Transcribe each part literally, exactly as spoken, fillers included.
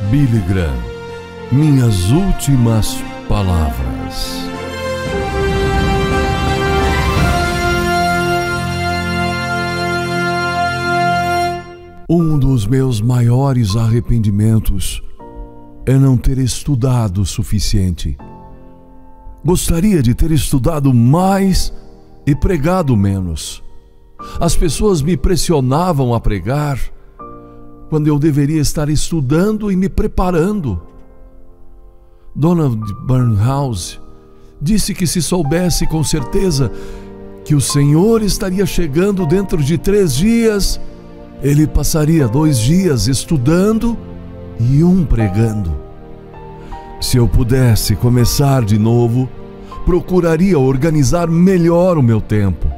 Billy Graham, minhas últimas palavras. Um dos meus maiores arrependimentos é não ter estudado o suficiente. Gostaria de ter estudado mais e pregado menos. As pessoas me pressionavam a pregar quando eu deveria estar estudando e me preparando. Donald Burnhouse disse que se soubesse com certeza que o Senhor estaria chegando dentro de três dias, ele passaria dois dias estudando e um pregando. Se eu pudesse começar de novo, procuraria organizar melhor o meu tempo.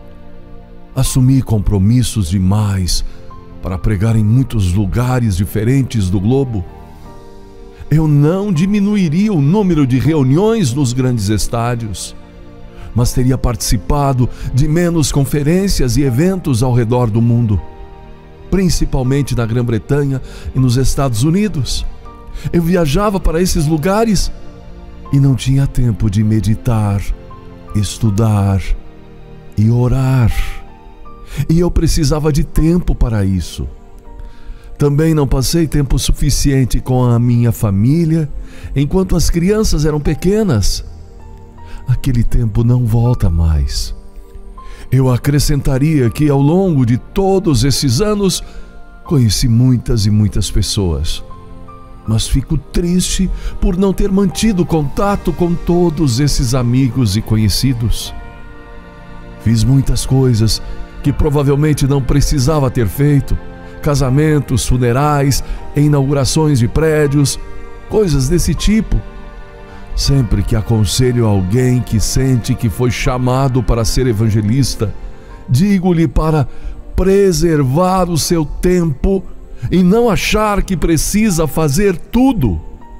Assumi compromissos demais para pregar em muitos lugares diferentes do globo. Eu não diminuiria o número de reuniões nos grandes estádios, mas teria participado de menos conferências e eventos ao redor do mundo, principalmente na Grã-Bretanha e nos Estados Unidos. Eu viajava para esses lugares e não tinha tempo de meditar, estudar e orar. E eu precisava de tempo para isso. Também não passei tempo suficiente com a minha família enquanto as crianças eram pequenas. Aquele tempo não volta mais. Eu acrescentaria que ao longo de todos esses anos conheci muitas e muitas pessoas, mas fico triste por não ter mantido contato com todos esses amigos e conhecidos. Fiz muitas coisas que provavelmente não precisava ter feito: casamentos, funerais, inaugurações de prédios, coisas desse tipo. Sempre que aconselho alguém que sente que foi chamado para ser evangelista, digo-lhe para preservar o seu tempo e não achar que precisa fazer tudo.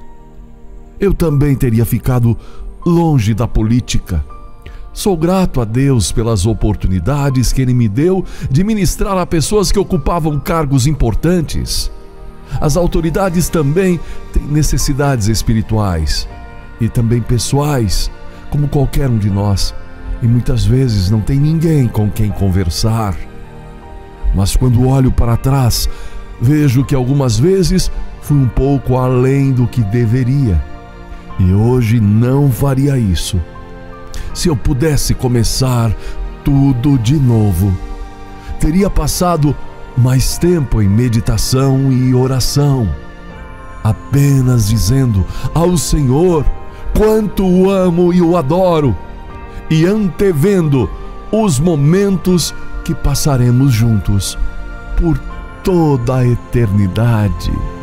Eu também teria ficado longe da política. Sou grato a Deus pelas oportunidades que Ele me deu de ministrar a pessoas que ocupavam cargos importantes. As autoridades também têm necessidades espirituais e também pessoais, como qualquer um de nós, e muitas vezes não tem ninguém com quem conversar. Mas quando olho para trás, vejo que algumas vezes fui um pouco além do que deveria, e hoje não faria isso. Se eu pudesse começar tudo de novo, teria passado mais tempo em meditação e oração, apenas dizendo ao Senhor quanto o amo e o adoro, e antevendo os momentos que passaremos juntos por toda a eternidade.